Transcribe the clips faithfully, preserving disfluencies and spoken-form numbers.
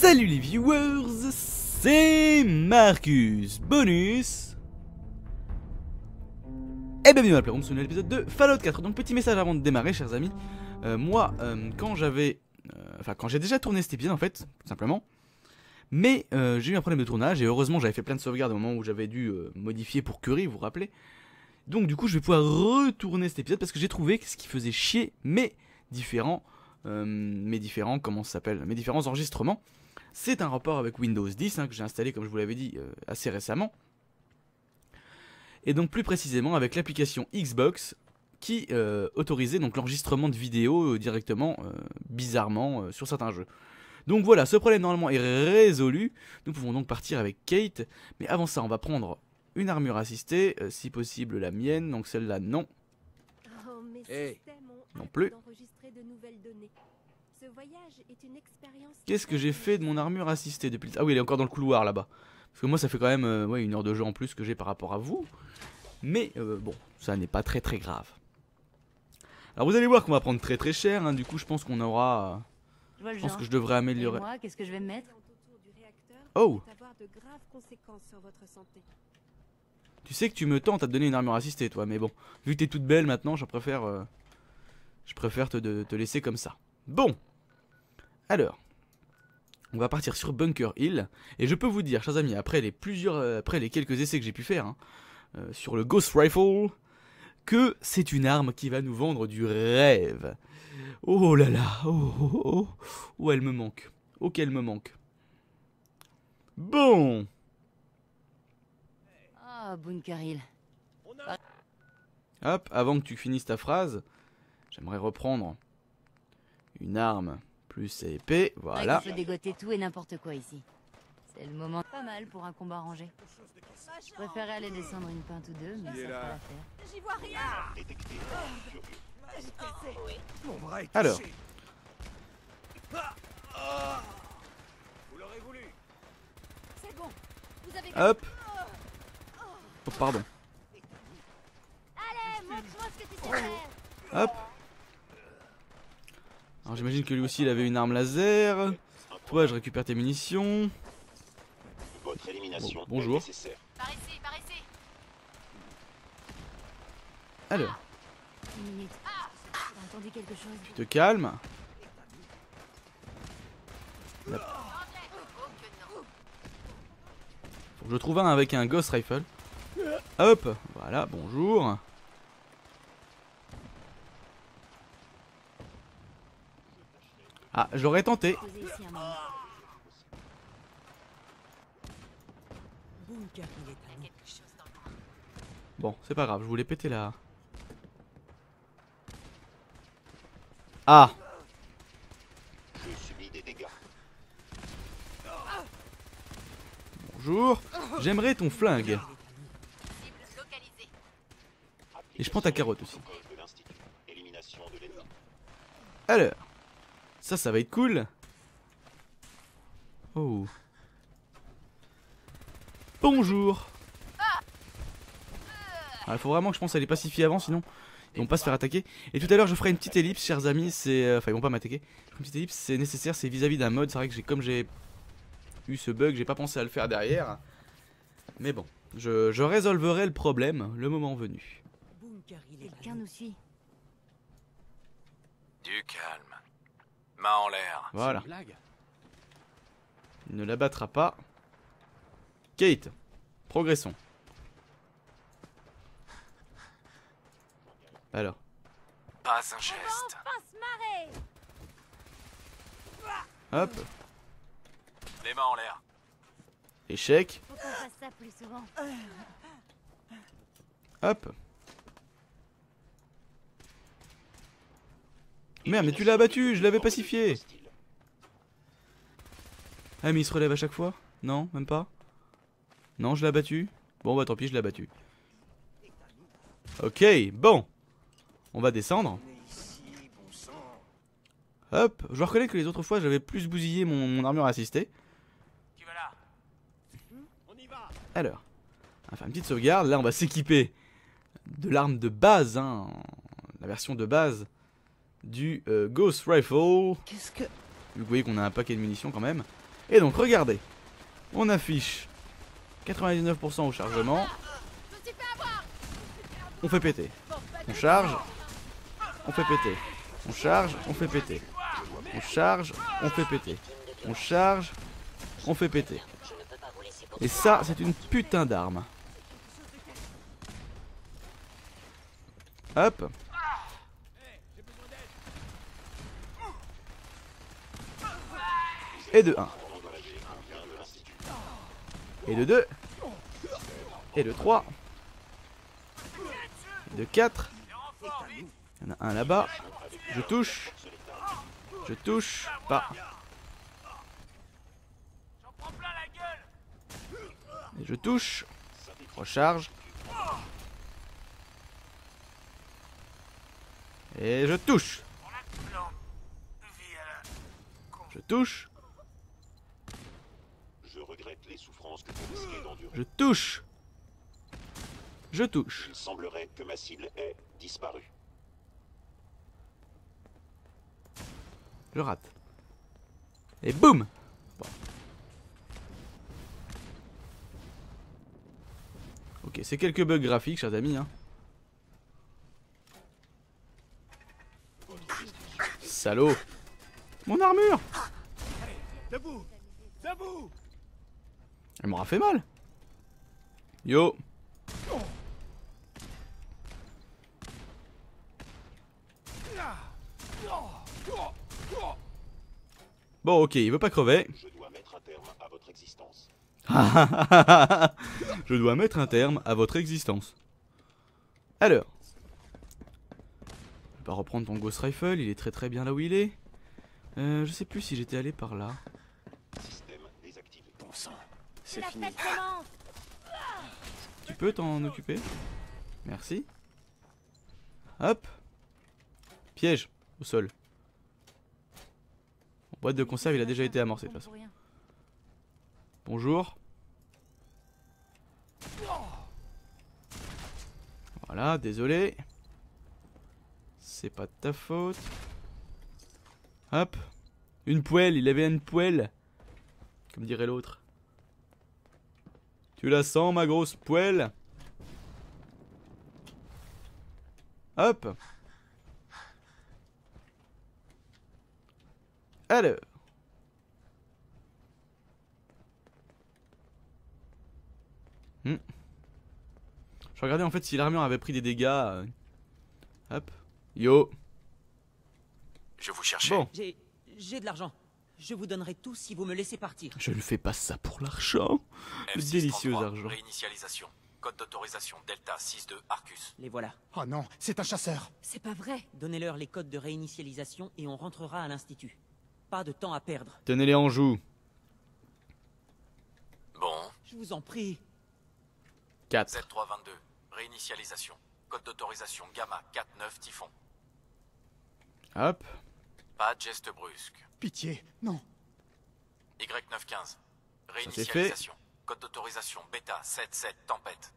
Salut les viewers, c'est Marcus Bonus et bienvenue dans la Playroom sur un nouvel épisode de Fallout quatre. Donc petit message avant de démarrer, chers amis. euh, Moi, euh, quand j'avais... Euh, enfin, quand j'ai déjà tourné cet épisode en fait, tout simplement. Mais euh, j'ai eu un problème de tournage et heureusement j'avais fait plein de sauvegardes au moment où j'avais dû euh, modifier pour Curry, vous vous rappelez. Donc du coup je vais pouvoir retourner cet épisode parce que j'ai trouvé que ce qui faisait chier mes différents... Euh, mes différents, comment ça s'appelle, mes différents enregistrements, c'est un rapport avec Windows dix hein, que j'ai installé comme je vous l'avais dit euh, assez récemment, et donc plus précisément avec l'application Xbox qui euh, autorisait donc l'enregistrement de vidéos euh, directement, euh, bizarrement, euh, sur certains jeux. Donc voilà, ce problème normalement est résolu. Nous pouvons donc partir avec Kate, mais avant ça on va prendre une armure assistée, euh, si possible la mienne, donc celle-là non. Oh, Hey. Non plus. Qu'est-ce que j'ai fait de mon armure assistée depuis le... Ah oui, elle est encore dans le couloir là-bas. Parce que moi ça fait quand même euh, ouais, une heure de jeu en plus que j'ai par rapport à vous. Mais euh, bon, ça n'est pas très très grave. Alors vous allez voir qu'on va prendre très très cher, hein. Du coup je pense qu'on aura... Je, vois le je pense genre. que je devrais améliorer... Et moi, qu'est-ce que je vais me mettre? Oh. Tu sais que tu me tentes à te donner une armure assistée toi, mais bon, vu que t'es toute belle maintenant, je préfère... Euh... Je préfère te, de, te laisser comme ça. Bon. Alors. On va partir sur Bunker Hill. Et je peux vous dire, chers amis, après les plusieurs, euh, après les quelques essais que j'ai pu faire, hein, euh, sur le Ghost Rifle, que c'est une arme qui va nous vendre du rêve. Oh là là. Oh, oh, oh. Oh, elle me manque. Oh, qu'elle me manque. Bon. Ah, Bunker Hill. Hop, avant que tu finisses ta phrase, j'aimerais reprendre une arme plus épée, voilà. Je peux dégoter tout et n'importe quoi ici. C'est le moment pas mal pour un combat rangé. Je préférais aller descendre une pinte ou deux, mais ça pas l'affaire. J'y vois rien. Alors. Vous l'aurez voulu. C'est bon. Vous avez... Hop. Oh, pardon. Allez, montre-moi ce que tu sais faire. Hop. Alors j'imagine que lui aussi il avait une arme laser. Toi je récupère tes munitions. Votre élimination Bon, bonjour. est nécessaire. Par ici, par ici. Alors, Une minute. T'as entendu quelque chose? tu te calmes. Là. Faut que je trouve un avec un Ghost Rifle. Hop, voilà, bonjour. Ah, j'aurais tenté. Posez ici un moment. Bon, c'est pas grave, je voulais péter là. Ah. Je subis des dégâts. Bonjour. J'aimerais ton flingue. Et je prends ta carotte aussi. De l'Institut. Élimination de l'ennemi. Alors. Ça, ça va être cool. Oh. Bonjour. Il faut vraiment que je pense à les pacifier avant, sinon ils vont pas se faire attaquer. Et tout à l'heure je ferai une petite ellipse, chers amis. C'est, enfin ils vont pas m'attaquer. Une petite ellipse, c'est nécessaire, c'est vis-à-vis d'un mode. C'est vrai que j'ai, comme j'ai eu ce bug, j'ai pas pensé à le faire derrière. Mais bon, je, je résolverai le problème le moment venu. Quelqu'un nous suit. Du calme. Main en l'air. Voilà. Il ne la battra pas. Kate, progressons. Alors. Pas un geste. Hop. Les mains en l'air. Échec. Faut qu'on fasse ça plus souvent. Hop. Merde, mais tu l'as abattu, je l'avais pacifié. Ah mais il se relève à chaque fois? Non, même pas? Non, je l'ai abattu. Bon bah tant pis, je l'ai abattu. Ok, bon. On va descendre. Hop, je reconnais que les autres fois j'avais plus bousillé mon, mon armure assistée. Qui va là? Alors, on va faire une petite sauvegarde. Là on va s'équiper de l'arme de base, hein, la version de base du euh, Ghost Rifle. Qu'est-ce que... Vous voyez qu'on a un paquet de munitions quand même. Et donc regardez, on affiche quatre-vingt-dix-neuf pour cent au chargement. Je me suis fait avoir. On fait péter. On charge. On fait péter. On charge. On fait péter. On charge. On fait péter. On charge. On fait péter. Et ça, c'est une putain d'arme. Hop. Et de un. Et de deux. Et de trois. Et de quatre. Il y en a un là-bas. Je touche. Je touche pas. Et je touche. Recharge. Et je touche. Je touche. Je regrette les souffrances que vous risquez d'endurer. Je touche. Je touche. Il semblerait que ma cible ait disparu. Je rate. Et boum. Bon. Ok, c'est quelques bugs graphiques, chers amis. Hein. Salaud. Mon armure. Debout! Debout! Elle m'aura fait mal. Yo. Bon, ok, il veut pas crever. Je dois mettre un terme à votre existence. Je dois mettre un terme à votre existence. Alors. Je vais pas reprendre ton Ghost Rifle, il est très très bien là où il est. Euh, je sais plus si j'étais allé par là. Système désactivé. Bon sang, C'est c'est la fini. fête commence. Tu peux t'en occuper? Merci. Hop. Piège au sol. Boîte de conserve, il a déjà été amorcé de toute façon. Bonjour. Voilà, désolé. C'est pas de ta faute. Hop. Une poêle, il avait une poêle. Comme dirait l'autre. Tu la sens, ma grosse poêle? Hop. Alors. Hmm. Je regardais en fait si l'armure avait pris des dégâts. euh. Hop. Yo. Je vous cherchais. Bon. J'ai... j'ai de l'argent. Je vous donnerai tout si vous me laissez partir. Je ne fais pas ça pour l'argent. Le F six délicieux trente-trois, argent. Réinitialisation. Code d'autorisation Delta six deux Arcus. Les voilà. Oh non, c'est un chasseur. C'est pas vrai. Donnez-leur les codes de réinitialisation et on rentrera à l'institut. Pas de temps à perdre. Tenez-les en joue. Bon. Je vous en prie. quatre. Z trois vingt-deux. Réinitialisation. Code d'autorisation Gamma quatre neuf Typhon. Hop. Pas de geste brusque. Pitié, non. Y neuf quinze. c'est Réinitialisation. Code d'autorisation Beta sept sept Tempête.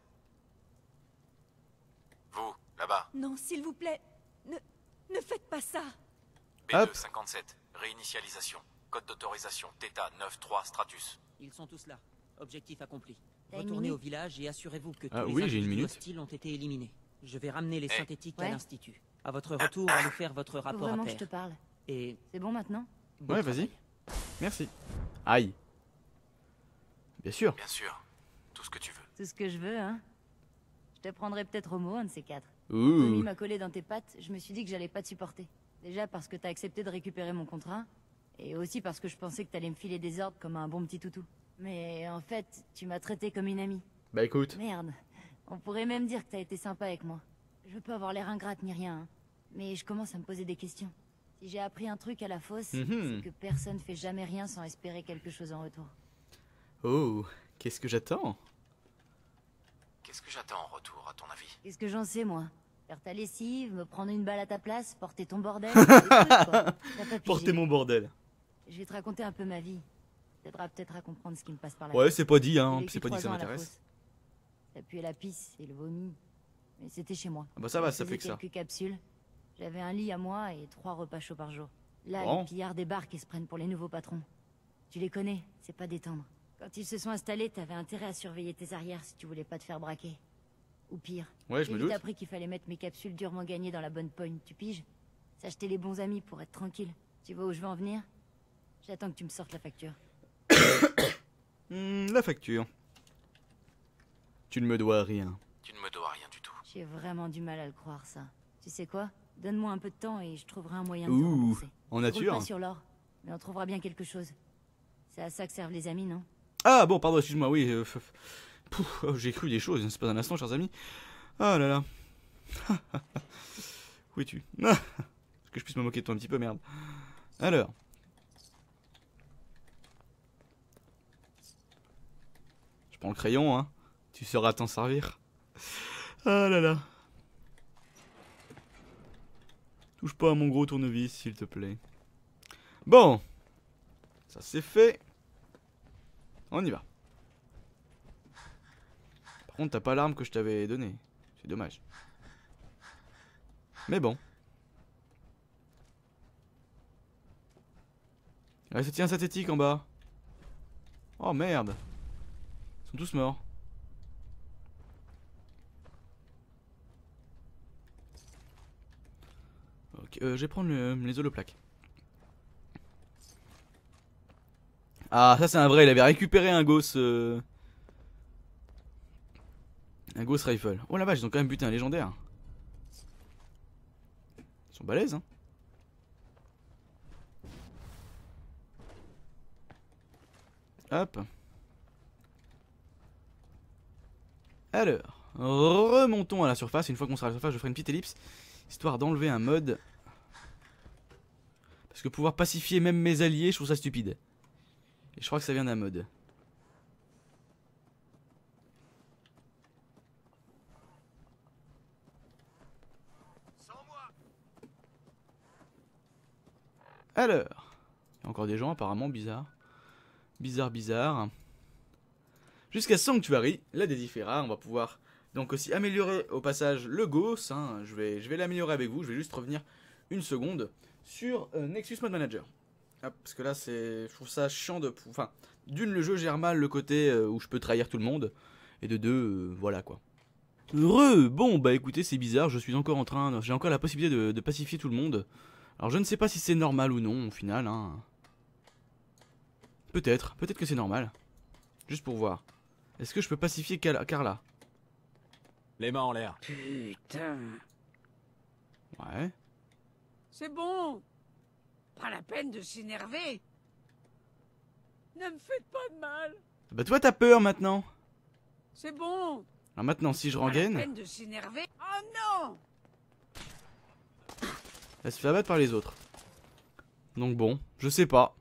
Vous, là-bas. Non, s'il vous plaît, ne, ne faites pas ça. B Hop. deux cinquante-sept. Réinitialisation. Code d'autorisation Theta neuf trois Stratus. Ils sont tous là. Objectif accompli. T'as une Retournez minute au village et assurez-vous que tous Ah les oui, j'ai une individus minute. hostiles ont été éliminés. Je vais ramener les Eh. synthétiques à Ouais. l'institut. À votre retour, allez faire votre Faut rapport vraiment à que je te pair. parle. Et C'est bon maintenant? bon Ouais, travail. vas-y. Merci. Aïe. Bien sûr. Bien sûr. Tout ce que tu veux. Tout ce que je veux, hein. Je te prendrai peut-être au mot, un de ces quatre. Tommy Ouh. m'a collé dans tes pattes, je me suis dit que j'allais pas te supporter. Déjà parce que t'as accepté de récupérer mon contrat, et aussi parce que je pensais que t'allais me filer des ordres comme un bon petit toutou. Mais en fait, tu m'as traité comme une amie. Bah écoute. Merde. On pourrait même dire que t'as été sympa avec moi. Je veux pas avoir l'air ingrate ni rien, hein. Mais je commence à me poser des questions. Si j'ai appris un truc à la fosse, Mhm. c'est que personne fait jamais rien sans espérer quelque chose en retour. Oh, qu'est-ce que j'attends? Qu'est-ce que j'attends en retour, à ton avis? Qu'est-ce que j'en sais, moi? Faire ta lessive, me prendre une balle à ta place, porter ton bordel, des trucs, quoi. T'as pas Portez pigé. mon bordel. Je vais te raconter un peu ma vie. T'aideras peut-être à comprendre ce qui me passe par la Ouais, tête. c'est pas dit, J'ai hein. vécu C'est pas dit que trois ça ans à la m'intéresse. fosse. Ça puait la pisse et le vomi. Mais c'était chez moi. Ah bah ça va, Je ça faisais fait que ça. quelques capsules. J'avais un lit à moi et trois repas chauds par jour. Là, Bon. les pillards débarquent et se prennent pour les nouveaux patrons. Tu les connais, c'est pas détendre. Quand ils se sont installés, t'avais intérêt à surveiller tes arrières si tu voulais pas te faire braquer. Ou pire. Ouais, je J'ai me vite doute. appris qu'il fallait mettre mes capsules durement gagnées dans la bonne pogne, tu piges? S'acheter les bons amis pour être tranquille. Tu vois où je veux en venir? J'attends que tu me sortes la facture. Hmm, la facture. Tu ne me dois rien. Tu ne me dois rien du tout. J'ai vraiment du mal à le croire, ça. Tu sais quoi? Donne-moi un peu de temps et je trouverai un moyen de te Ouh, rembourser. en Je roule nature. pas sur l'or, mais on trouvera bien quelque chose. C'est à ça que servent les amis, non? Ah bon, pardon, excuse-moi, oui. euh, f- f- Pouf, oh, j'ai cru des choses, c'est pas un instant, chers amis. Ah là là. Où es-tu? Ah, que je puisse me moquer de toi un petit peu, merde. Alors. Je prends le crayon, hein. Tu sauras t'en servir. Ah là là. Touche pas à mon gros tournevis, s'il te plaît. Bon. Ça c'est fait. On y va. Par contre, t'as pas l'arme que je t'avais donnée. C'est dommage. Mais bon. Il reste un synthétique en bas. Oh merde. Ils sont tous morts. Ok, euh, je vais prendre le- les holoplaques. Ah, ça c'est un vrai, il avait récupéré un Ghost. Euh... Un Ghost Rifle. Oh la vache, ils ont quand même buté un légendaire. Ils sont balèzes, hein. Hop. Alors, remontons à la surface. Une fois qu'on sera à la surface, je ferai une petite ellipse. Histoire d'enlever un mode. Parce que pouvoir pacifier même mes alliés, je trouve ça stupide. Et je crois que ça vient d'un mode. Alors, il y a encore des gens apparemment bizarres. Bizarre, bizarre. Jusqu'à Sanctuary, la Dédifera, on va pouvoir donc aussi améliorer au passage le Ghost. Hein. Je vais, je vais l'améliorer avec vous, je vais juste revenir une seconde sur euh, Nexus Mode Manager. Hop, parce que là, c'est, je trouve ça chiant de... Enfin, d'une, le jeu gère mal le côté euh, où je peux trahir tout le monde. Et de deux, euh, voilà quoi. Re, bon, bah écoutez, c'est bizarre, je suis encore en train... J'ai encore la possibilité de, de pacifier tout le monde. Alors je ne sais pas si c'est normal ou non, au final. Hein. Peut-être, peut-être que c'est normal. Juste pour voir. Est-ce que je peux pacifier Car- Carla? Les mains en l'air. Putain. Ouais. C'est bon. Pas la peine de s'énerver. Ne me faites pas de mal. Bah toi t'as peur maintenant. C'est bon. Alors maintenant si je Pas la rengaine, peine de s'énerver. Oh non. elle se fait abattre par les autres. Donc bon, je sais pas.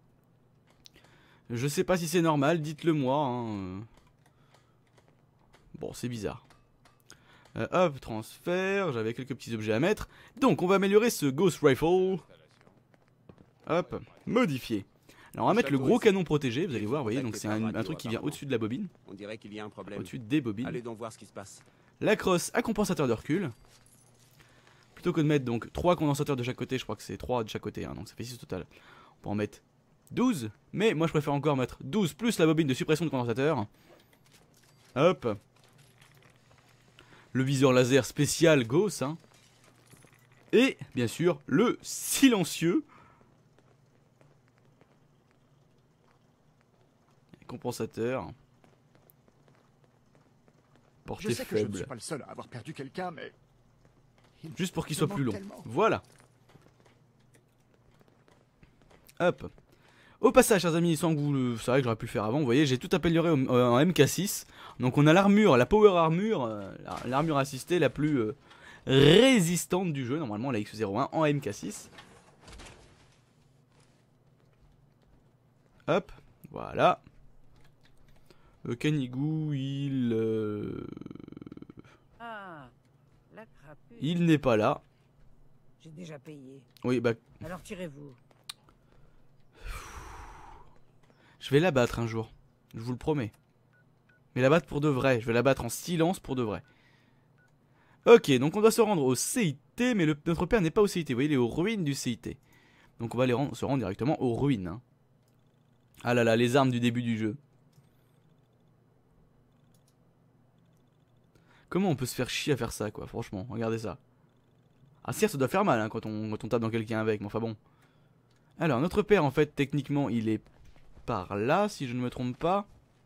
Je sais pas si c'est normal, dites-le moi. Hein. Bon, c'est bizarre. Euh, hop, transfert, j'avais quelques petits objets à mettre. Donc on va améliorer ce Ghost Rifle. Hop, modifier. Alors on va mettre le gros canon protégé, vous allez voir, vous voyez, donc c'est un, un truc qui vient au-dessus de la bobine. On dirait qu'il y a un problème. Au-dessus des bobines. Allez donc voir ce qui se passe. La crosse à compensateur de recul. Plutôt que de mettre donc trois condensateurs de chaque côté, je crois que c'est trois de chaque côté, hein, donc ça fait six au total. On peut en mettre douze, mais moi je préfère encore mettre douze plus la bobine de suppression de condensateur. Hop. Le viseur laser spécial Gauss. Hein. Et bien sûr le silencieux. Compensateur. Portée Je sais que je ne faible. suis pas le seul à avoir perdu quelqu'un, mais... Juste pour qu'il me soit manque plus long. tellement. Voilà. Hop. Au passage, chers amis, sans que vous le... C'est vrai que j'aurais pu le faire avant, vous voyez, j'ai tout amélioré au- euh, en M K six. Donc on a l'armure, la power armure, euh, la- l'armure assistée la plus euh, résistante du jeu, normalement la X zéro un en M K six. Hop, voilà. Euh, Kanigou, il... euh, Ah, la crapule. il n'est pas là. J'ai déjà payé. Oui, bah, Alors tirez-vous. je vais l'abattre un jour. Je vous le promets. Mais l'abattre pour de vrai. Je vais l'abattre en silence pour de vrai. Ok, donc on doit se rendre au C I T, mais le, notre père n'est pas au C I T. Vous voyez, il est aux ruines du C I T. Donc on va aller rendre- se rendre directement aux ruines. Hein. Ah là là, les armes du début du jeu. Comment on peut se faire chier à faire ça, quoi, franchement, regardez ça. Ah certes, ça doit faire mal hein, quand, on, quand on tape dans quelqu'un avec, mais enfin bon. Alors, notre père, en fait, techniquement, il est par là, si je ne me trompe pas.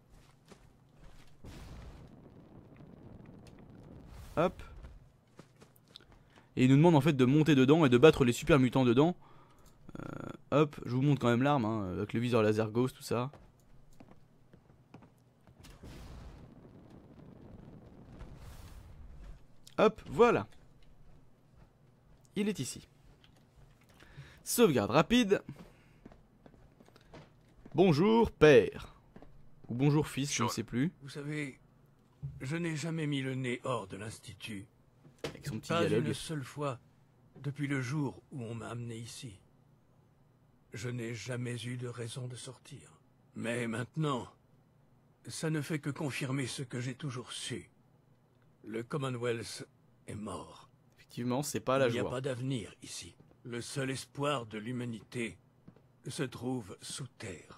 Hop. Et il nous demande en fait de monter dedans et de battre les super mutants dedans. Euh, hop, je vous montre quand même l'arme, hein, avec le viseur laser ghost, tout ça. Hop, voilà. Il est ici. Sauvegarde rapide. Bonjour père. Ou bonjour fils, je ne sais plus. Vous savez, je n'ai jamais mis le nez hors de l'Institut. Avec son petit Pas dialogue. une seule fois depuis le jour où on m'a amené ici. Je n'ai jamais eu de raison de sortir. Mais maintenant, ça ne fait que confirmer ce que j'ai toujours su. Le Commonwealth est mort. Effectivement, c'est pas la Il n'y a joie. pas d'avenir ici. Le seul espoir de l'humanité se trouve sous terre.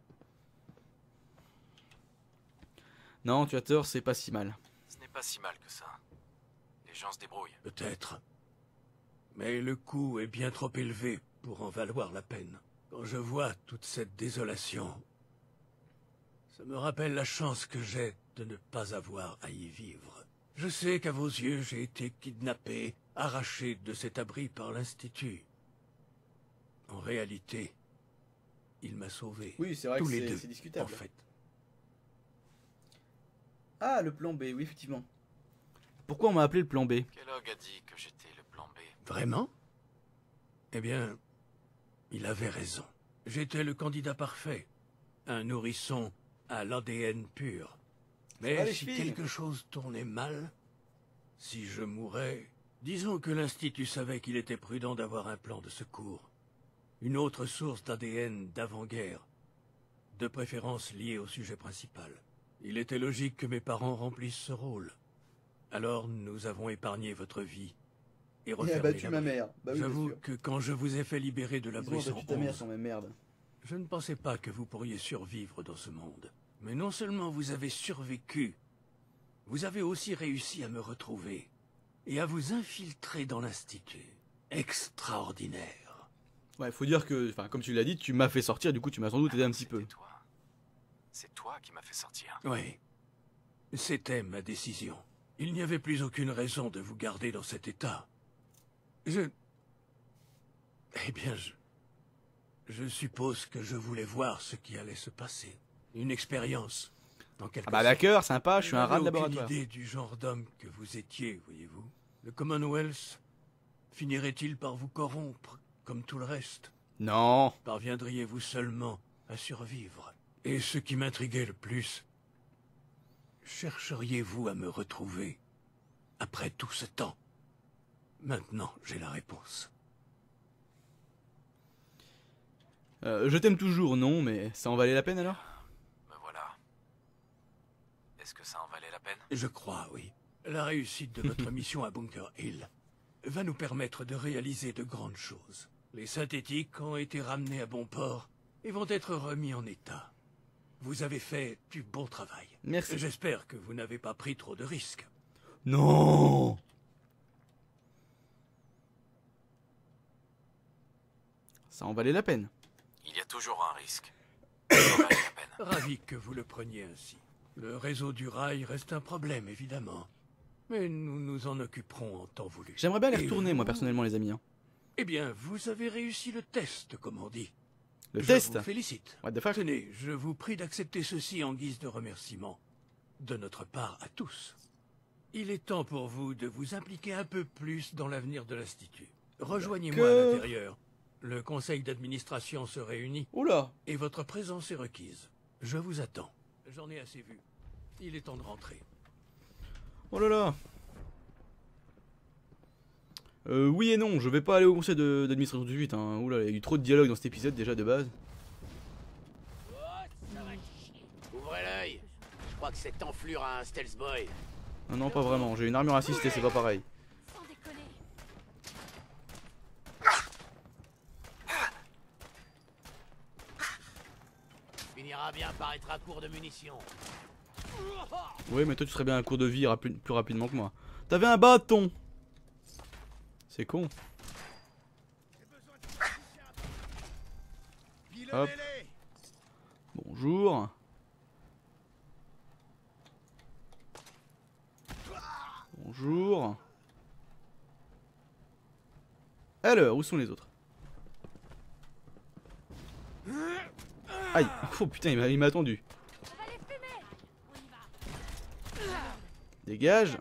Non, tu as tort, c'est pas si mal. Ce n'est pas si mal que ça. Les gens se débrouillent. Peut-être. Mais le coût est bien trop élevé pour en valoir la peine. Quand je vois toute cette désolation, ça me rappelle la chance que j'ai de ne pas avoir à y vivre. Je sais qu'à vos yeux, j'ai été kidnappé, arraché de cet abri par l'Institut. En réalité, il m'a sauvé. Oui, c'est vrai Tous que les c'est- deux, c'est discutable. en fait. Ah, le plan B, oui, effectivement. Pourquoi on m'a appelé le plan B? Kellogg a dit que j'étais le plan B. Vraiment? Eh bien, il avait raison. J'étais le candidat parfait. Un nourrisson à l'A D N pur. Mais va, les si filles. quelque chose tournait mal, si je mourais, disons que l'Institut savait qu'il était prudent d'avoir un plan de secours. Une autre source d'A D N d'avant-guerre, de préférence liée au sujet principal. Il était logique que mes parents remplissent ce rôle. Alors nous avons épargné votre vie et Il a refermé battu l'abri. ma mère. Bah oui, bien J'avoue sûr. que quand je vous ai fait libérer de Ils l'abri ont battu ta mère cent onze, sans même merde. je ne pensais pas que vous pourriez survivre dans ce monde. Mais non seulement vous avez survécu, vous avez aussi réussi à me retrouver et à vous infiltrer dans l'Institut. Extraordinaire. Ouais, faut dire que, enfin, comme tu l'as dit, tu m'as fait sortir, du coup, tu m'as sans doute aidé un petit peu. C'était toi. C'est toi qui m'as fait sortir. Oui, c'était ma décision. Il n'y avait plus aucune raison de vous garder dans cet état. Je... Eh bien, je... Je suppose que je voulais voir ce qui allait se passer. Une expérience, en quelque Ah bah sorte. d'accord, sympa, je suis un n'avais rat de aucune laboratoire. idée du genre d'homme que vous étiez, voyez-vous. Le Commonwealth finirait-il par vous corrompre, comme tout le reste? Non. Parviendriez-vous seulement à survivre? Et ce qui m'intriguait le plus, chercheriez-vous à me retrouver après tout ce temps? Maintenant, j'ai la réponse. Euh, je t'aime toujours, non, mais ça en valait la peine alors? Me voilà. Est-ce que ça en valait la peine? Je crois, oui. La réussite de votre mission à Bunker Hill va nous permettre de réaliser de grandes choses. Les synthétiques ont été ramenés à bon port et vont être remis en état. Vous avez fait du bon travail. Merci. J'espère que vous n'avez pas pris trop de risques. Non. Ça en valait la peine. Il y a toujours un risque. Ça en valait la peine. Ravi que vous le preniez ainsi. Le réseau du rail reste un problème, évidemment. Mais nous nous en occuperons en temps voulu. J'aimerais bien aller Et retourner, vous- moi, personnellement, les amis. hein. Eh bien, vous avez réussi le test, comme on dit. Le je test vous félicite. What the fuck? Tenez, je vous prie d'accepter ceci en guise de remerciement. De notre part à tous. Il est temps pour vous de vous impliquer un peu plus dans l'avenir de l'Institut. Rejoignez-moi à D'accord. l'intérieur. Le conseil d'administration se réunit Oula. et votre présence est requise. Je vous attends. J'en ai assez vu. Il est temps de rentrer. Oh là là. Euh, oui et non, je vais pas aller au conseil de- d'administration tout de suite. Hein. Oula, il y a eu trop de dialogue dans cet épisode déjà de base. Ouvrez l'œil. Je crois que cette enflure a un stealth boy. Non, non, pas vraiment. J'ai une armure assistée, c'est pas pareil. Sans déconner. verra bien paraître à court de munitions. Oui, mais toi tu serais bien à court de vie rapi plus rapidement que moi. T'avais un bâton. C'est con. Hop. Bonjour. Bonjour. Alors, où sont les autres? Aïe. Oh putain, il m'a attendu. Dégage.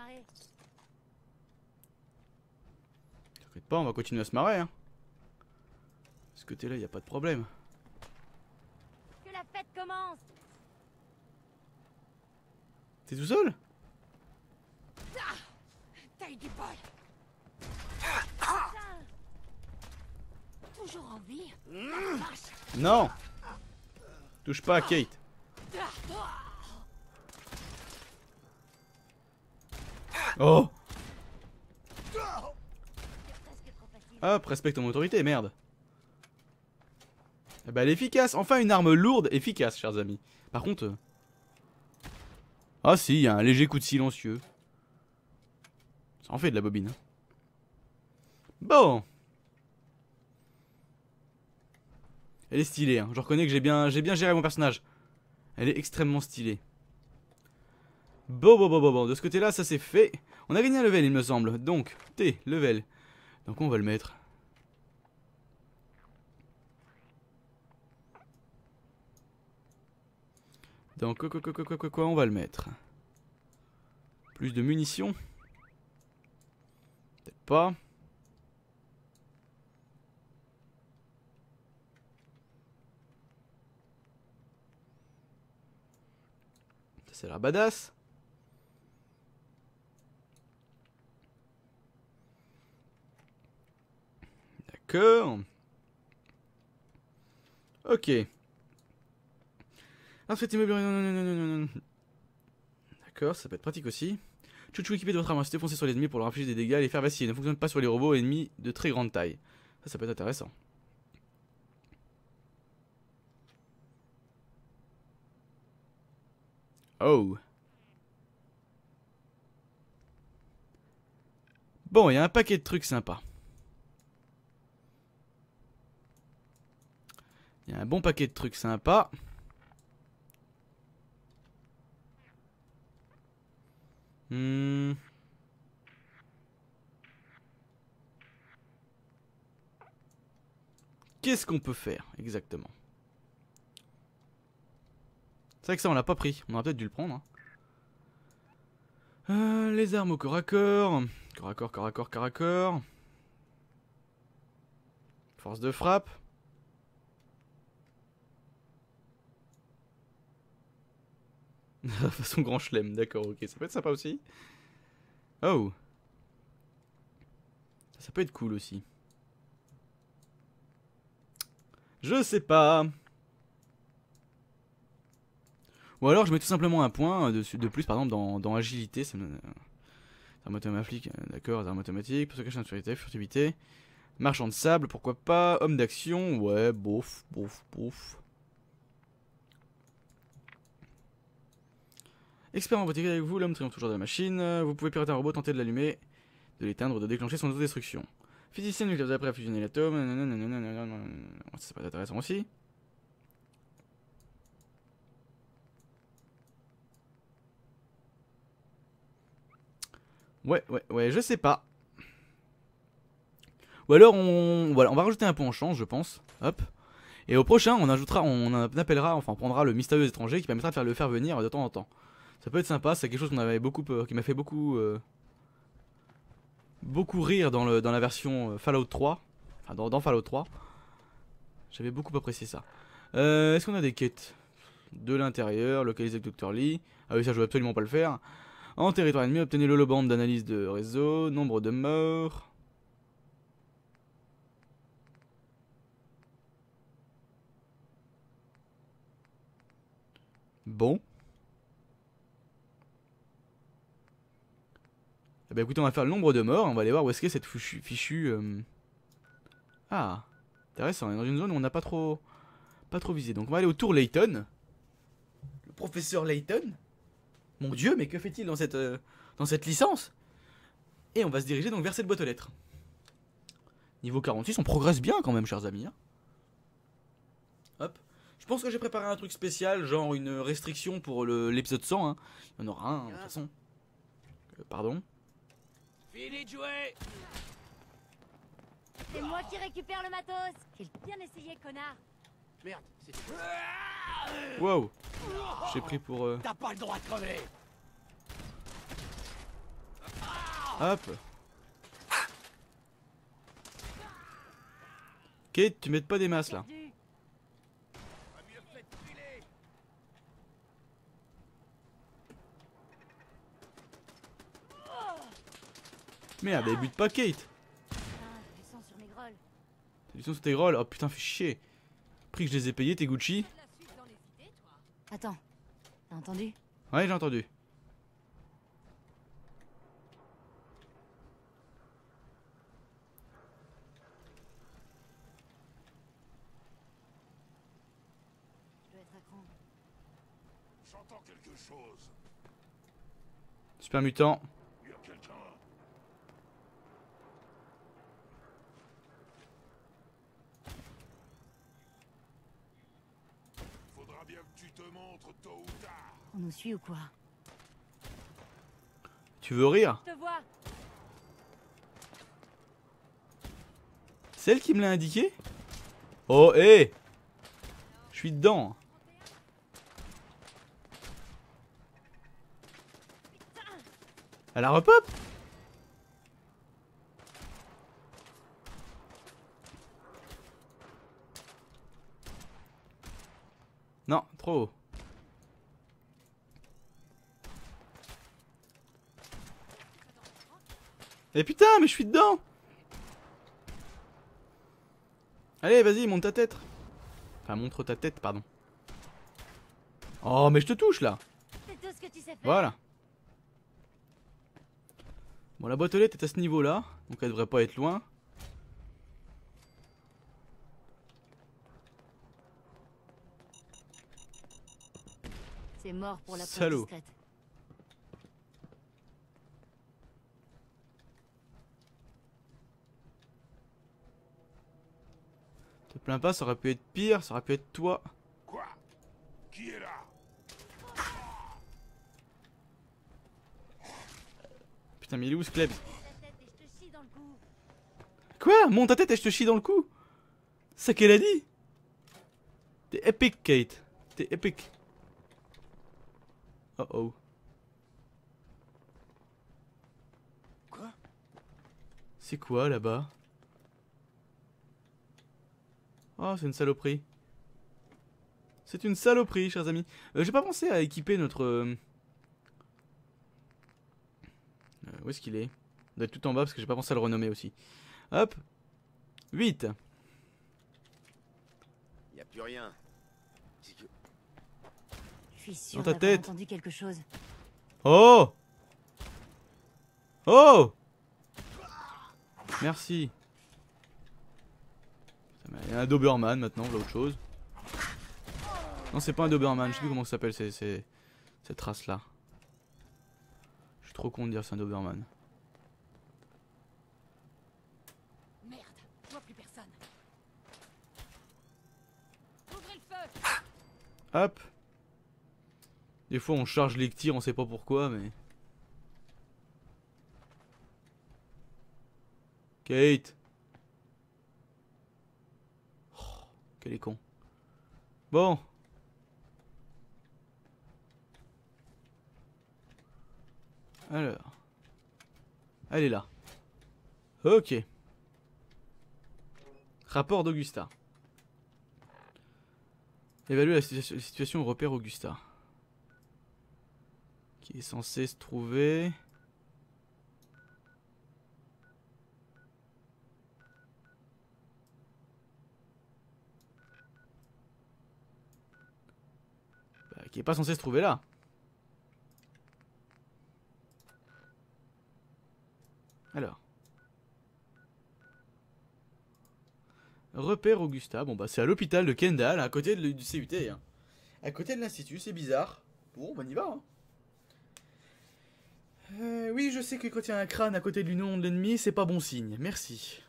T'inquiète pas, on va continuer à se marrer. Hein. De ce côté-là, il n'y a pas de problème. Que la fête commence. T'es tout seul? Taille du bol. Toujours en vie. Non. Touche pas à Kate. Oh. Hop, respecte ton autorité, merde. Eh ben, elle est efficace. Enfin, une arme lourde, efficace, chers amis. Par contre... Euh... Ah si, il y a un léger coup de silencieux. Ça en fait de la bobine. Bon. Elle est stylée, hein. Je reconnais que j'ai bien, j'ai bien géré mon personnage. Elle est extrêmement stylée. Bon, bon, bon, bon, bon. De ce côté-là, ça c'est fait. On a gagné un level, il me semble. Donc, T, level. Donc on va le mettre. Donc, quoi, quoi, quoi, quoi, quoi, quoi, on va le mettre. Plus de munitions. Peut-être pas. Ça, c'est la badass. D'accord. Ok. Ah, cet immeuble... D'accord, ça peut être pratique aussi. Chouchou équipé de votre arme, se défoncer sur l'ennemi pour leur infliger des dégâts et les faire vaciller. Ne fonctionne pas sur les robots ennemis de très grande taille. Ça, ça peut être intéressant. Oh. Bon, il y a un paquet de trucs sympas. Il y a un bon paquet de trucs sympas. Hmm. Qu'est-ce qu'on peut faire exactement? C'est vrai que ça on l'a pas pris, on aurait peut-être dû le prendre. Hein. Euh, les armes au corps à corps. Corps à corps, corps à corps, corps à corps. Force de frappe. Façon grand chelem, d'accord, ok, ça peut être sympa aussi. Oh. Ça peut être cool aussi. Je sais pas. Ou alors je mets tout simplement un point de, de plus par exemple dans, dans agilité. C'est arme automatique, d'accord, arme automatique, pour se cacher naturalité, furtivité. Marchand de sable, pourquoi pas. Homme d'action, ouais, bof, bof, bof. Expert en robotique avec vous, l'homme triomphe toujours de la machine. Vous pouvez pirater un robot, tenter de l'allumer, de l'éteindre, de déclencher son autodestruction. Physicien nucléaire après à fusionner l'atome. Ça peut être intéressant aussi. Ouais, ouais, ouais, je sais pas. Ou alors on, voilà, on va rajouter un peu en chance, je pense. Hop. Et au prochain, on ajoutera, on appellera, enfin, on prendra le mystérieux étranger qui permettra de faire le faire venir de temps en temps. Ça peut être sympa, c'est quelque chose qu'on avait beaucoup, euh, qui m'a fait beaucoup, euh, beaucoup rire dans, le, dans la version Fallout trois, enfin dans, dans Fallout trois. J'avais beaucoup apprécié ça. Euh, Est-ce qu'on a des quêtes? De l'intérieur, localiser le docteur Lee. Ah oui, ça je veux absolument pas le faire. En territoire ennemi, obtenez l'holobande d'analyse de réseau, nombre de morts. Bon. Eh ben écoutez, on va faire le nombre de morts, on va aller voir où est-ce qu'est cette fichue... fichue euh... Ah, intéressant, on est dans une zone où on n'a pas trop... Pas trop visé. Donc on va aller au tour Layton. Le professeur Layton. Mon dieu, mais que fait-il dans cette, euh, dans cette licence? Et on va se diriger donc vers cette boîte aux lettres. Niveau quarante-six, on progresse bien quand même, chers amis. Hein. Hop. Je pense que j'ai préparé un truc spécial, genre une restriction pour l'épisode cent. Hein. Il y en aura un, de toute façon. Euh, pardon. Fini de jouer. C'est moi qui récupère le matos. Quel bien essayé, connard. Merde, c'est... Wow. J'ai pris pour... Euh... T'as pas le droit de crever. Hop. Kate, tu m'aides pas des masses là. Merde, elle bute pas Kate. Du sang sur mes grolles. T'as du sang sur tes grolles. Oh putain, fais chier. Pris que je les ai payés, tes Gucci. Attends, t'as entendu? Ouais, j'ai entendu. Je dois être à cran. J'entends quelque chose. Super mutant. Il y a quelqu'un. Faudra bien que tu te montres tôt ou tard. On nous suit ou quoi? Tu veux rire? Je te vois. C'est elle qui me l'a indiqué? Oh, hé hey. Je suis dedans. Elle a repop? Non, trop haut. Eh putain, mais je suis dedans. Allez, vas-y, monte ta tête. Enfin, montre ta tête, pardon. Oh, mais je te touche, là. C'est tout ce que tu sais faire. Voilà. Bon, la boîte aux lettres est à ce niveau-là. Donc, elle devrait pas être loin. C'est mort pour la preuve Salaud. discrète. Te plains pas, ça aurait pu être pire, ça aurait pu être toi. Quoi? Qui est là? Putain, mais il est où ce Klebs? Ta tête et je te chie dans le cou. Quoi? Monte ta tête et je te chie dans le cou? C'est ça qu'elle a dit? T'es épique, Kate. T'es épique. Oh oh. Quoi? C'est quoi là-bas? Oh, c'est une saloperie. C'est une saloperie, chers amis. Euh, J'ai pas pensé à équiper notre... Euh... Euh, où est-ce qu'il est? Il doit être tout en bas parce que j'ai pas pensé à le renommer aussi. Hop. huit. Y a plus rien. Je suis sûr Dans ta d'avoir tête. entendu quelque chose. Oh! Oh! Merci. Il y a un Doberman maintenant, voilà autre chose. Non, c'est pas un Doberman, je sais plus comment ça s'appelle c'est, c'est, cette race-là. Je suis trop con de dire c'est un Doberman. Merde, je vois plus personne. Ouvrez le feu. Hop. Des fois on charge les tirs, on sait pas pourquoi, mais... Kate. Oh, quel est con. Bon. Alors. Elle est là. Ok. Rapport d'Augusta. Évaluer la situa- la situation au repère Augusta. Qui est censé se trouver... Bah, qui est pas censé se trouver là. Alors. Repère Augusta. Bon bah c'est à l'hôpital de Kendall, à côté de, du C U T. Hein. À côté de l'institut, c'est bizarre. Bon, bah on y va. Hein. Euh, oui, je sais que quand il y a un crâne à côté du nom de l'ennemi, c'est pas bon signe. Merci.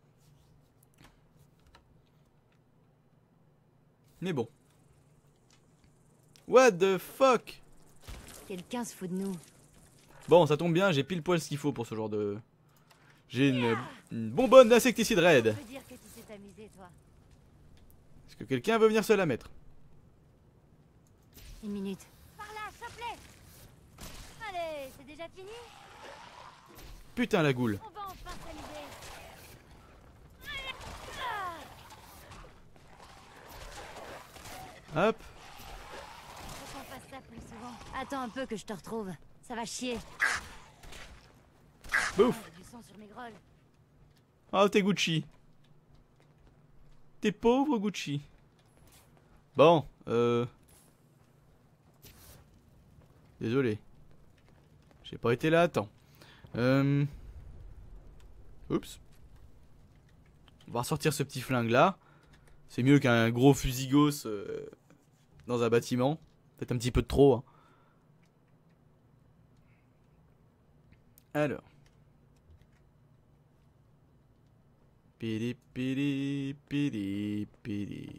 Mais bon. What the fuck? Quelqu'un se fout de nous. Bon, ça tombe bien, j'ai pile poil ce qu'il faut pour ce genre de... J'ai une, une bonbonne d'insecticide raid. Je peux dire que tu sais t'amuser, toi. Est-ce que quelqu'un veut venir se la mettre? Une minute. Par là, chope-les. Allez, c'est déjà fini? Putain la goule. On va enfin s'amuser. Hop. Faut qu'on fasse ça plus souvent. Attends un peu que je te retrouve. Ça va chier. Bouf. Oh, du sang sur mes grolles. Oh, t'es Gucci. T'es pauvre Gucci. Bon, euh... Désolé. J'ai pas été là à temps. Euh... Oups. On va ressortir ce petit flingue là. C'est mieux qu'un gros fusil gauss euh, dans un bâtiment. Peut-être un petit peu de trop. Hein. Alors. Piri piri piri piri.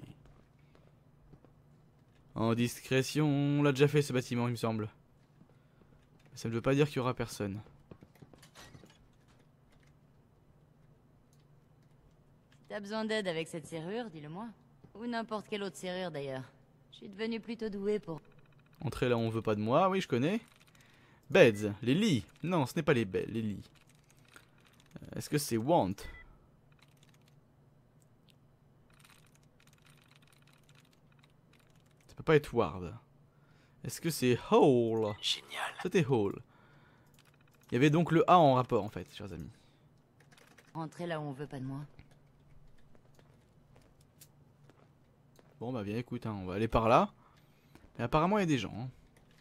En discrétion, on l'a déjà fait ce bâtiment il me semble. Ça ne veut pas dire qu'il y aura personne. T'as besoin d'aide avec cette serrure, dis-le-moi. Ou n'importe quelle autre serrure d'ailleurs. Je suis devenu plutôt doué pour... Entrer là où on veut pas de moi, oui je connais. Beds, les lits. Non, ce n'est pas les beds, les lits. Euh, Est-ce que c'est want? Ça peut pas être ward. Est-ce que c'est hole? Génial. C'était hole. Il y avait donc le A en rapport en fait, chers amis. Rentrer là où on veut pas de moi. Bon bah bien écoute, hein, on va aller par là. Mais apparemment il y a des gens. Hein.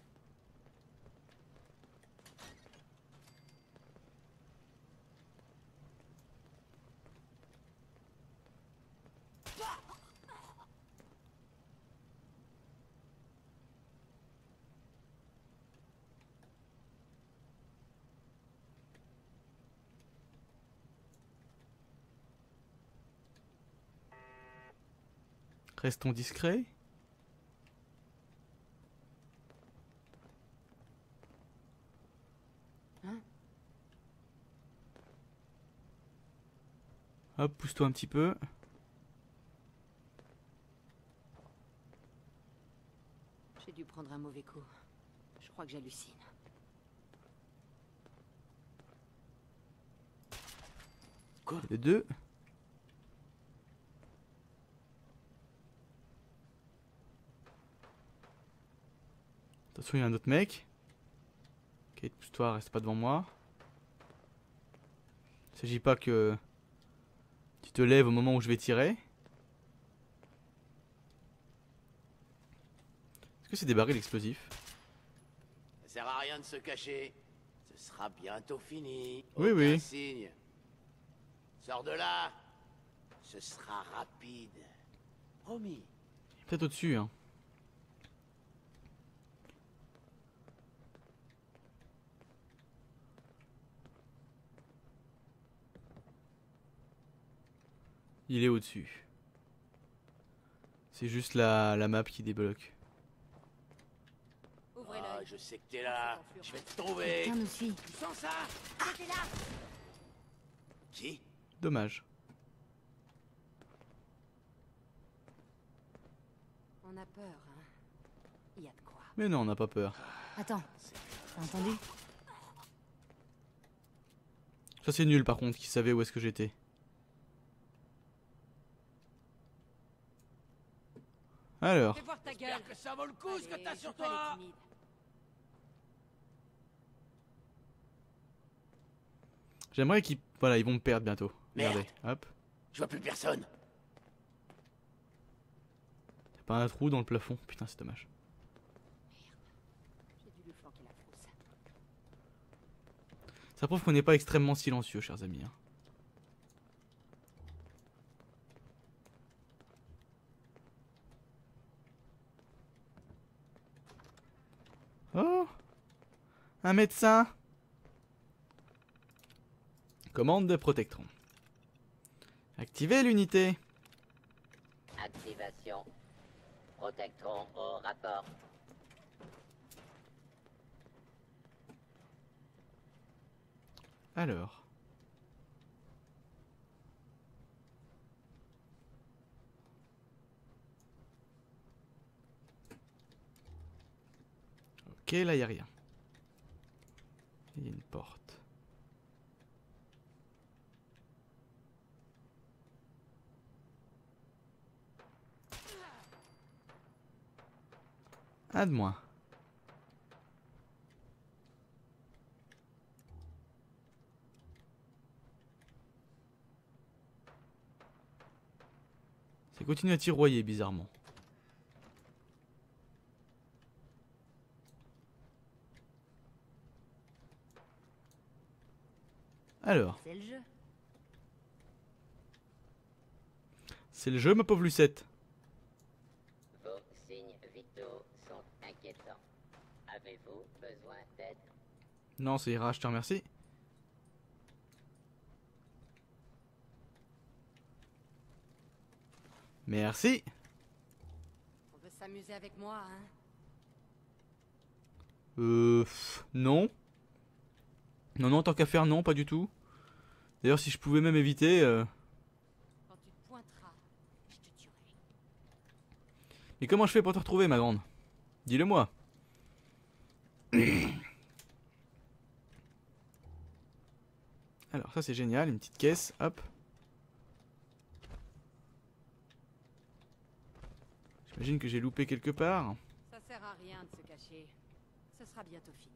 Restons discrets. Hein? Hop, pousse-toi un petit peu. J'ai dû prendre un mauvais coup. Je crois que j'hallucine. Quoi? Les deux. Attention, il y a un autre mec. Ok, pousse-toi, reste pas devant moi. Il s'agit pas que tu te lèves au moment où je vais tirer. Est-ce que c'est des barils explosifs? Ça sert à rien de se cacher. Ce sera bientôt fini. Oui, Aucun oui. signe. Sors de là. Ce sera rapide. Promis. Peut-être au-dessus, hein. Il est au-dessus. C'est juste la, la map qui débloque. Ouvrez Ah, l'œil. je sais que t'es là. Je vais te trouver. Quelqu'un nous suit. Tu sens ça? C'était là. Qui? Dommage. On a peur, hein. Il y a de quoi. Mais non, on n'a pas peur. Attends, t'as entendu? Ça c'est nul par contre, qui savait où est-ce que j'étais. Alors. Fais voir ta gueule. J'espère que ça vaut le coup ce que Allez, t'as faut sur pas les toi. timides. J'aimerais qu'ils... Voilà, ils vont me perdre bientôt. Merde. Regardez, hop. Je vois plus personne. Y'a pas un trou dans le plafond. Putain, c'est dommage. J'ai dû lui flanquer la frousse. Ça prouve qu'on n'est pas extrêmement silencieux, chers amis. Hein. Oh, un médecin. Commande de Protectron. Activez l'unité. Activation. Protectron au rapport. Alors. Ok, là il n'y a rien. Il y a une porte. Un de moins. Ça continue à tiroyer bizarrement. Alors. C'est le jeu. C'est le jeu, ma pauvre Lucette. Vos signes vitaux sont inquiétants. Avez-vous besoin d'aide? Non, ça ira, je te remercie. Merci. On veut s'amuser avec moi, hein? Euh... pff, non. Non, non, tant qu'à faire, non, pas du tout. D'ailleurs, si je pouvais même éviter... Euh... Quand tu te pointeras, je te tuerai. Mais comment je fais pour te retrouver, ma grande? Dis-le moi. Alors, ça c'est génial, une petite caisse, hop. J'imagine que j'ai loupé quelque part. Ça sert à rien de se cacher. Ce sera bientôt fini.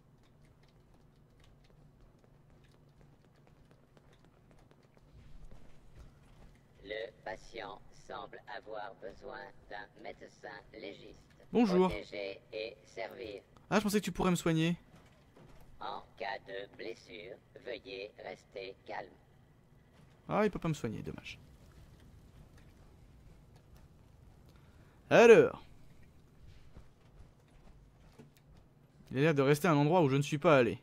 Le patient semble avoir besoin d'un médecin légiste. Bonjour. Protéger et servir. Ah, je pensais que tu pourrais me soigner. En cas de blessure, veuillez rester calme. Ah, il peut pas me soigner, dommage. Alors. Il a l'air de rester à un endroit où je ne suis pas allé.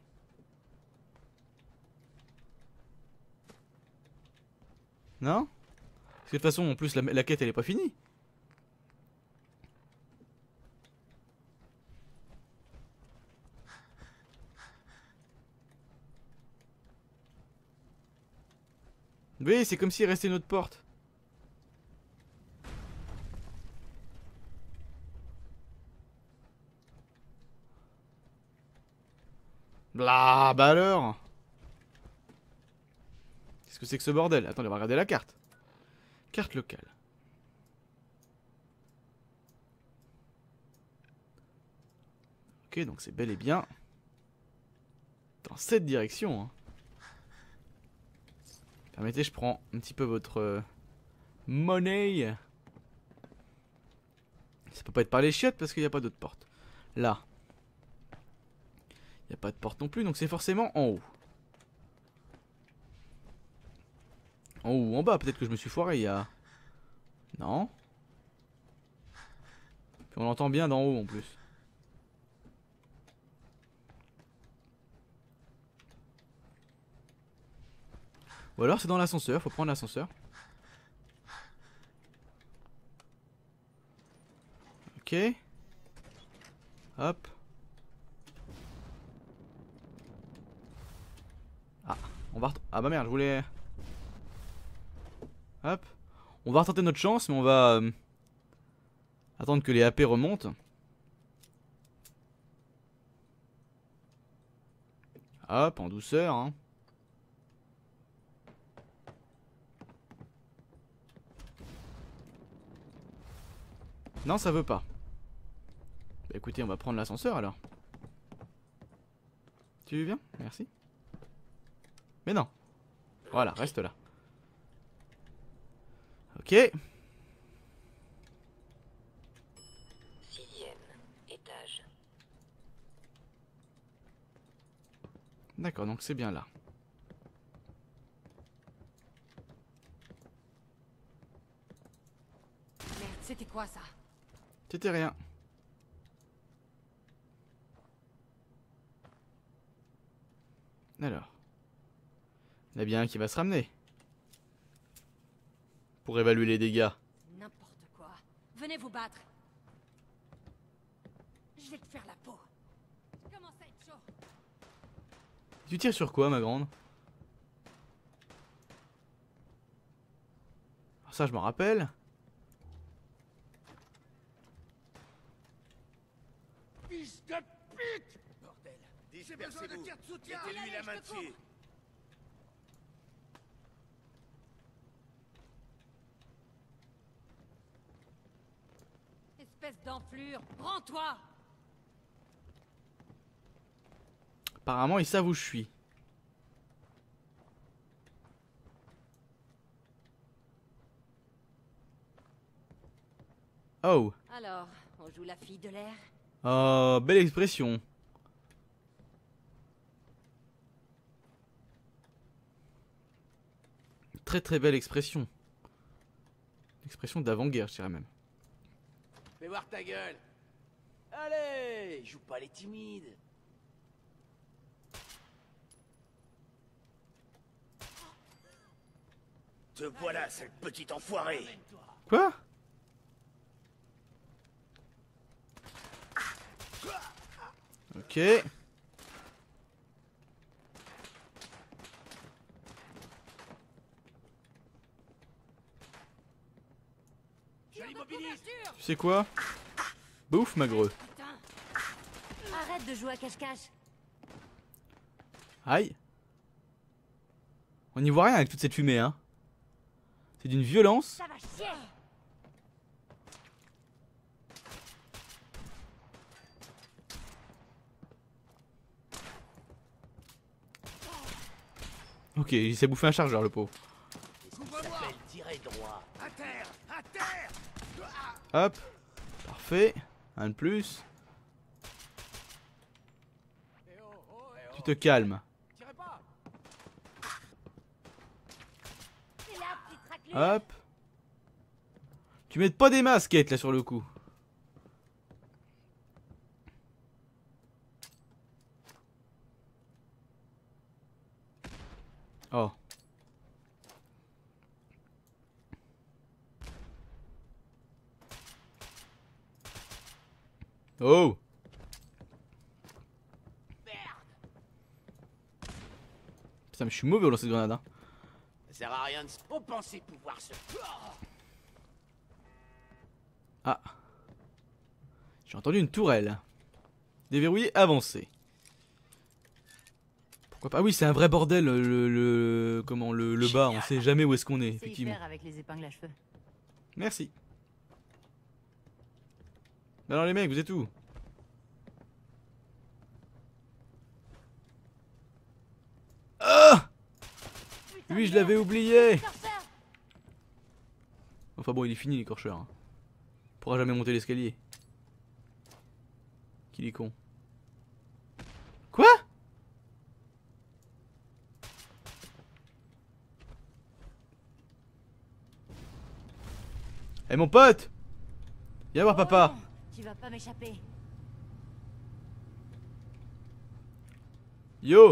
Non? Parce que de toute façon, en plus, la, la quête, elle est pas finie. Oui, c'est comme s'il restait une autre porte. Blah, bah alors. Qu'est-ce que c'est que ce bordel? Attendez, on va regarder la carte. Carte locale. Ok, donc c'est bel et bien dans cette direction. Hein. Permettez, je prends un petit peu votre euh, monnaie. Ça peut pas être par les chiottes parce qu'il n'y a pas d'autre porte. Là. Il n'y a pas de porte non plus, donc c'est forcément en haut. En haut ou en bas, peut-être que je me suis foiré, il y a... Non. Puis on l'entend bien d'en haut en plus. Ou alors c'est dans l'ascenseur, faut prendre l'ascenseur. Ok. Hop. Ah, on va... Ah bah merde, je voulais... Hop. On va retenter notre chance, mais on va... Euh, attendre que les A P remontent. Hop, en douceur, hein. Non, ça veut pas. Bah écoutez, on va prendre l'ascenseur alors. Tu viens? Merci. Mais non. Voilà, reste là. Ok. Sixième étage. D'accord, donc c'est bien là. Merde, c'était quoi ça? C'était rien. Alors. Il y en a bien un qui va se ramener. Pour évaluer les dégâts. N'importe quoi. Venez vous battre. Je vais te faire la peau. Je commence à être chaud. Tu tires sur quoi, ma grande? Alors ça, je m'en rappelle. Fils de pute! Bordel. J'ai besoin de tir de soutien. Mettez-lui la main dessus. Espèce d'enflure. Rends-toi. Apparemment, ils savent où je suis. Oh. Alors, on joue la fille de l'air? Oh, belle expression. Très très belle expression. Expression d'avant-guerre, je dirais même. Fais voir ta gueule. Allez, joue pas les timides. Te voilà, cette petite enfoirée. Quoi? Ok. Tu sais quoi? Bouffe, magreux. Arrête de jouer à cache-cache. Aïe. On n'y voit rien avec toute cette fumée, hein. C'est d'une violence. Ça va chier. Ok, il s'est bouffé un chargeur, le pauvre. Tirez droit. À terre, à terre. Hop. Parfait. Un de plus. Tu te calmes. Hop. Tu mets pas des masquettes là sur le coup. Oh. Oh. Putain mais je suis mauvais au lancer de grenade hein. Ça sert à rien de... On pensait pouvoir se... Ah. J'ai entendu une tourelle. Déverrouiller, avancer. Pourquoi pas? Ah oui, c'est un vrai bordel le, le comment le, le bas, on sait jamais où est-ce qu'on est, effectivement. Avec les épingles à cheveux. Merci. Alors les mecs, vous êtes où? Ah! Lui, je l'avais oublié. Enfin bon, il est fini l'écorcheur. Hein. Il pourra jamais monter l'escalier. Qu'il est con. Quoi? Eh mon pote! Viens voir papa! Tu vas pas m'échapper. Yo!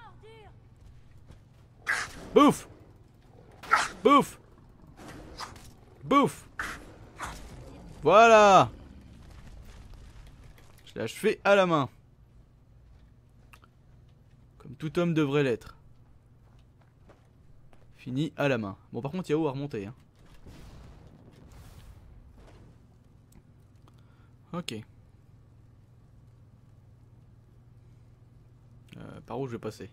Bouffe! Bouffe! Bouffe! Voilà! Je l'ai achevé à la main. Comme tout homme devrait l'être. Fini à la main. Bon par contre il y a où à remonter hein. Ok. Euh, par où je vais passer?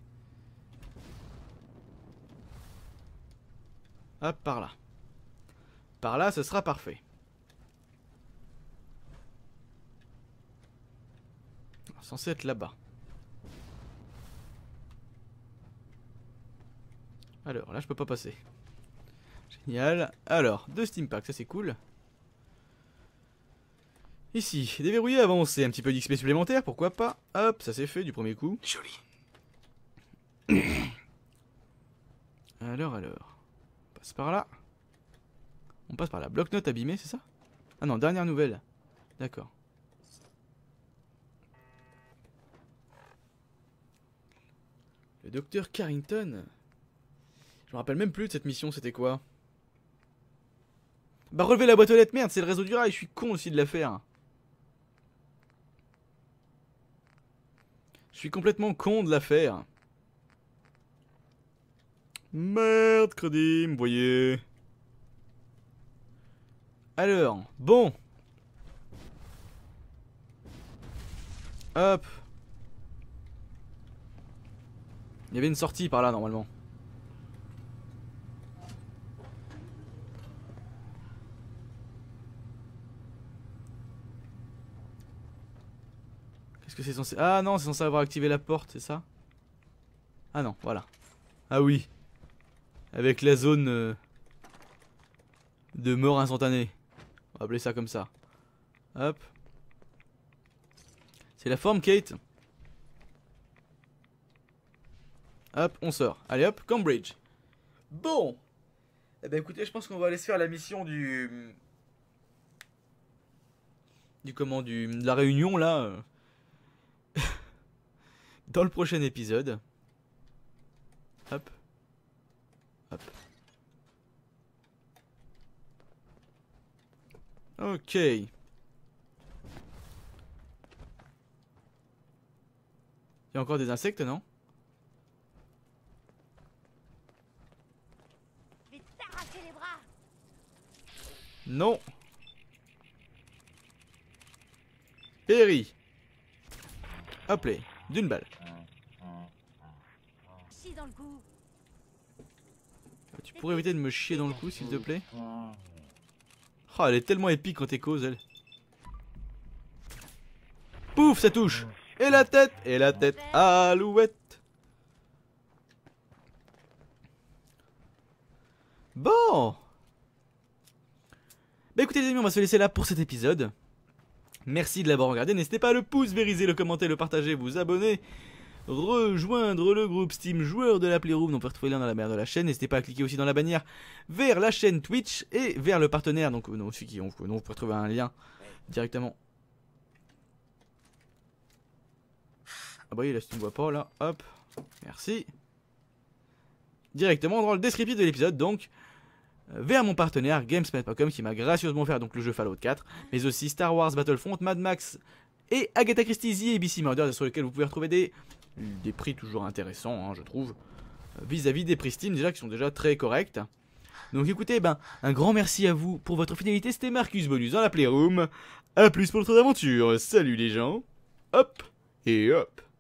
Hop, par là. Par là, ce sera parfait. Censé être là-bas. Alors, là, je peux pas passer. Génial. Alors, deux steam packs, ça c'est cool. Ici, déverrouiller, avancer. Un petit peu d'X P supplémentaire, pourquoi pas. Hop, ça c'est fait du premier coup. Joli. Alors, alors. On passe par là. On passe par la bloc-notes abîmée, c'est ça? Ah non, dernière nouvelle. D'accord. Le docteur Carrington. Je me rappelle même plus de cette mission, c'était quoi? Bah relever la boîte aux lettres, merde, c'est le réseau du rail, je suis con aussi de la faire. Je suis complètement con de la faire. Merde, crédit, me voyez. Alors, bon. Hop. Il y avait une sortie par là normalement. Qu'est-ce que c'est censé... Ah non, c'est censé avoir activé la porte, c'est ça? Ah non, voilà. Ah oui. Avec la zone euh, de mort instantanée. On va appeler ça comme ça. Hop. C'est la forme, Kate. Hop, on sort. Allez hop, Cambridge. Bon. Eh ben écoutez, je pense qu'on va aller se faire la mission du... Du comment, du... de la réunion là. Dans le prochain épisode. Hop. Hop. Ok. Il y a encore des insectes, non? Je vais t'arracher les bras. Non. Perry. Hop là, d'une balle. Chie dans le cou. Tu pourrais éviter de me chier dans le cou, s'il te plaît? Oh, elle est tellement épique quand t'es cause, elle. Pouf, ça touche. Et la tête, et la tête, alouette. Bon. Bah écoutez les amis, on va se laisser là pour cet épisode. Merci de l'avoir regardé, n'hésitez pas à le pouce, vériser, le commenter, le partager, vous abonner, rejoindre le groupe Steam joueur de la Playroom, dont on peut retrouver le lien dans la barre de la chaîne. N'hésitez pas à cliquer aussi dans la bannière vers la chaîne Twitch et vers le partenaire, donc non, aussi qui, donc, vous pouvez trouver un lien directement. Ah bah oui, là si tu ne vois pas là, hop, merci. Directement dans le descriptif de l'épisode, donc vers mon partenaire Gamesmet point com qui m'a gracieusement offert donc le jeu Fallout quatre, mais aussi Star Wars Battlefront, Mad Max et Agatha Christie The A B C Murders, sur lesquels vous pouvez retrouver des, des prix toujours intéressants, hein, je trouve, vis-à-vis -vis des prix Steam déjà qui sont déjà très corrects. Donc écoutez, ben, un grand merci à vous pour votre fidélité, c'était Marcus Bonus dans la Playroom, à plus pour notre aventure, salut les gens, hop et hop.